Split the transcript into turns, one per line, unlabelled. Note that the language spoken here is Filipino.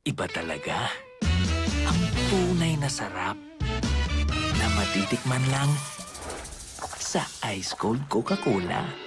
Iba talaga. Ang tunay na sarap na matitikman lang sa Ice Cold Coca-Cola.